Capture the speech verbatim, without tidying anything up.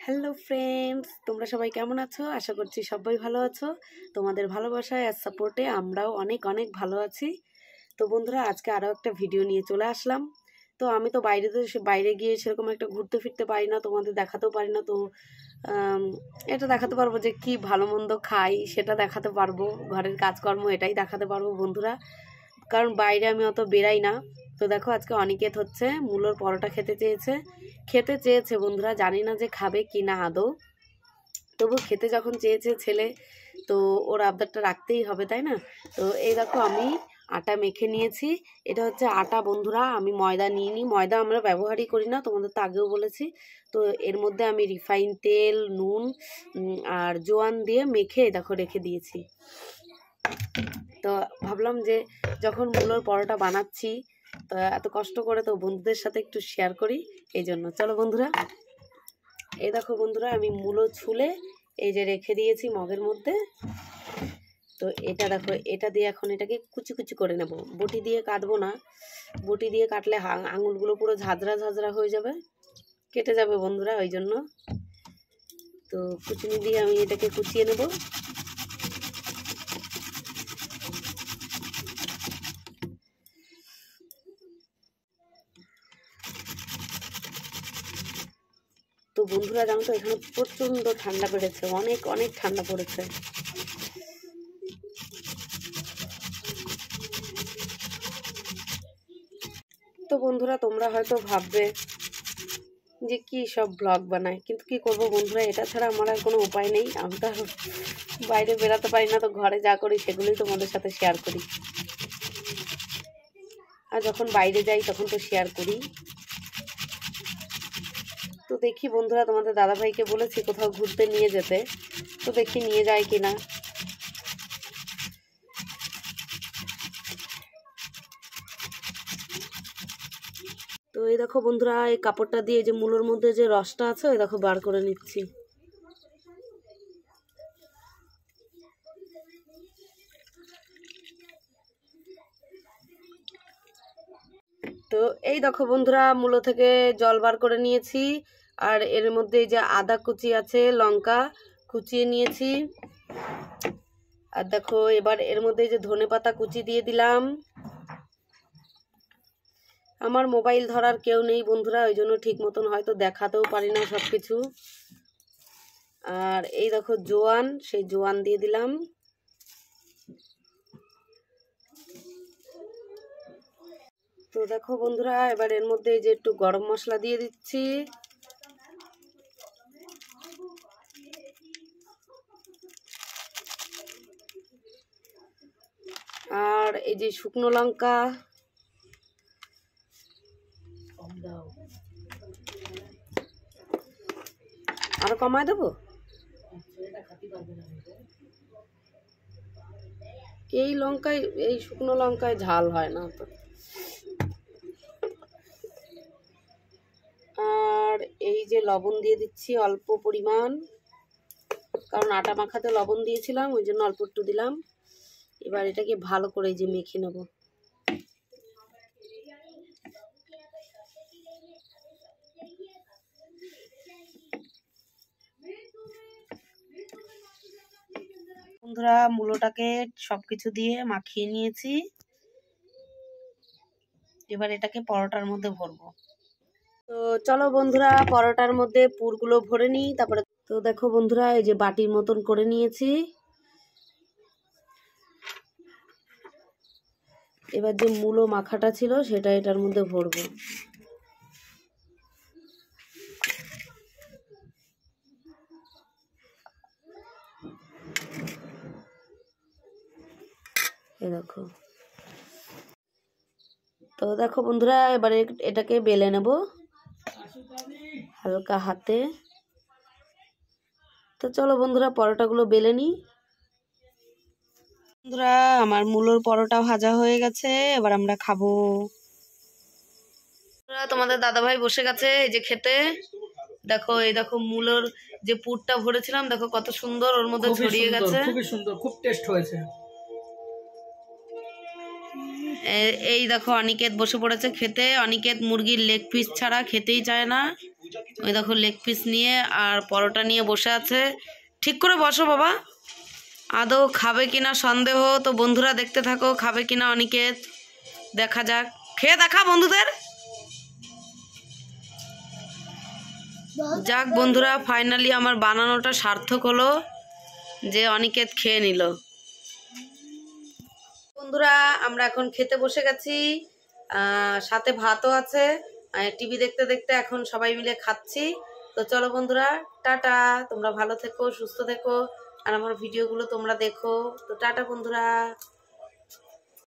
Hello friends, তোমরা সবাই কেমন আছো? আশা করছি সবাই ভালো আছো। তোমাদের ভালোবাসায় আর সাপোর্টে আমরাও অনেক অনেক ভালো আছি। তো বন্ধুরা, আজকে আরও একটা ভিডিও নিয়ে চলে আসলাম। তো আমি তো বাইরে তো বাইরে গিয়ে সেরকম একটা ঘুরতে ফিরতে পারি না, তোমাদের দেখাতেও পারি না। তো এটা দেখাতে পারবো যে কি ভালো মন্দ খাই, সেটা দেখাতে পারবো। ঘরের কাজকর্ম এটাই দেখাতে পারবো বন্ধুরা, কারণ বাইরে আমি অত বেরাই না। তো দেখো, আজকে অনিকেত হচ্ছে মূলোর পরোটা খেতে চেয়েছে খেতে চেয়েছে বন্ধুরা, জানি না যে খাবে কি না আদৌ, তবু খেতে যখন চেয়েছে ছেলে, তো ওর আবদারটা রাখতেই হবে, তাই না? তো এই দেখো, আমি আটা মেখে নিয়েছি। এটা হচ্ছে আটা বন্ধুরা, আমি ময়দা নিয়ে নিই। ময়দা আমরা ব্যবহারই করি না, তোমাদের তো আগেও বলেছি। তো এর মধ্যে আমি রিফাইন তেল, নুন আর জোয়ান দিয়ে মেখে দেখো রেখে দিয়েছি। তো ভাবলাম যে যখন মূলোর পরোটা বানাচ্ছি, তো এত কষ্ট করে, তো বন্ধুদের সাথে একটু শেয়ার করি, এই জন্য। চলো বন্ধুরা, এই দেখো বন্ধুরা, আমি মূলো ছুলে এই যে রেখে দিয়েছি মগের মধ্যে। তো এটা দেখো, এটা দিয়ে এখন এটাকে কুচি কুচি করে নেব। বটি দিয়ে কাটবো না, বটি দিয়ে কাটলে আঙুলগুলো পুরো ঝাঁঝরা ঝাঁঝরা হয়ে যাবে, কেটে যাবে বন্ধুরা, ওই জন্য। তো কুচুনি দিয়ে আমি এটাকে কুচিয়ে নেব। তো বন্ধুরা, জানো তো এখানে প্রচণ্ড ঠান্ডা পড়েছে, অনেক অনেক ঠান্ডা পড়েছে। তো বন্ধুরা, তোমরা হয়তো ভাববে যে কি সব ব্লগ বানায়, কিন্তু কি করব বন্ধুরা, এটা ছাড়া আমার আর কোনো উপায় নেই। আমি তো বাইরে বেরাতে পারি না, তো ঘরে যা করি সেগুলোই তোমাদের সাথে শেয়ার করি। আর যখন বাইরে যাই তখন তো শেয়ার করি। তো দেখি বন্ধুরা, তোমাদের দাদাভাইকে বলেছি কোথাও ঘুরতে নিয়ে যেতে, তো দেখি নিয়ে যায় কিনা। তো এই দেখো বন্ধুরা, এই কাপড়টা দিয়ে যে মূলোর মধ্যে যে রসটা আছে, ওই দেখো বার করে নিচ্ছি। তো এই দেখো বন্ধুরা, মূলো থেকে জল বার করে নিয়েছি। আর এর মধ্যে এই যে আদা কুচি আছে, লঙ্কা কুচিয়ে নিয়েছি। আর দেখো, এবার এর মধ্যে এই যে ধনে পাতা কুচি দিয়ে দিলাম। আমার মোবাইল ধরার কেউ নেই বন্ধুরা, ওই জন্য ঠিক মতন হয়তো দেখাতেও পারি না সব কিছু। আর এই দেখো জোয়ান, সেই জোয়ান দিয়ে দিলাম। তো দেখো বন্ধুরা, এবার এর মধ্যে এই যে একটু গরম মশলা দিয়ে দিচ্ছি। আর এই যে শুকনো লঙ্কা, আরো কমায় দেবো। এই লঙ্কায়, এই শুকনো লঙ্কায় ঝাল হয় না তো। আর এই যে লবণ দিয়ে দিচ্ছি অল্প পরিমাণ, কারণ আটা মাখাতে লবণ দিয়েছিলাম, ওই জন্য অল্প একটু দিলাম। এবার এটাকে ভালো করে যে মেখে নেব। বন্ধুরা, মূলোটাকে সবকিছু দিয়ে মাখিয়ে নিয়েছি। এবার এটাকে পরোটার মধ্যে ভরবো। তো চলো বন্ধুরা, পরোটার মধ্যে পুরগুলো ভরে নিই, তারপরে। তো দেখো বন্ধুরা, এই যে বাটির মতন করে নিয়েছি। এবার যে মূলো মাখাটা ছিল সেটা এটার মধ্যে ভরবো। এই দেখো। তো দেখো বন্ধুরা, এবারে এটাকে বেলে নেব হালকা হাতে। তো চলো বন্ধুরা, পরোটাগুলো বেলে নিই। বন্ধুরা, আমার মূলোর পরোটা ভাজা হয়ে গেছে, এবার আমরা খাবো। তোমাদের দাদাভাই বসে গেছে এই যে খেতে। দেখো, এই দেখো মূলোর যে পুরটা ভরেছিলাম, দেখো কত সুন্দর ওর মধ্যে ছড়িয়ে গেছে। খুবই সুন্দর, খুব টেস্ট হয়েছে। এই দেখো অনিকেত বসে পড়েছে খেতে। অনিকেত মুরগির লেগ পিস ছাড়া খেতেই চায় না, ওই দেখো লেগ পিস নিয়ে আর পরোটা নিয়ে বসে আছে। ঠিক করে বসো বাবা। আদৌ খাবে কিনা সন্দেহ, তো বন্ধুরা দেখতে থাকো খাবে কিনা অনিকেত, দেখা যাক। খেয়ে দেখা বন্ধুদের। যাক বন্ধুরা, ফাইনালি আমার বানানোটা সার্থক হলো যে অনিকেত খেয়ে নিল। বন্ধুরা আমরা এখন খেতে বসে গেছি, সাথে ভাতও আছে। টিভি দেখতে দেখতে এখন সবাই মিলে খাচ্ছি। তো চলো বন্ধুরা, টাটা। তোমরা ভালো থেকো, সুস্থ থেকো, আর আমার ভিডিওগুলো তোমরা দেখো। তো টাটা বন্ধুরা।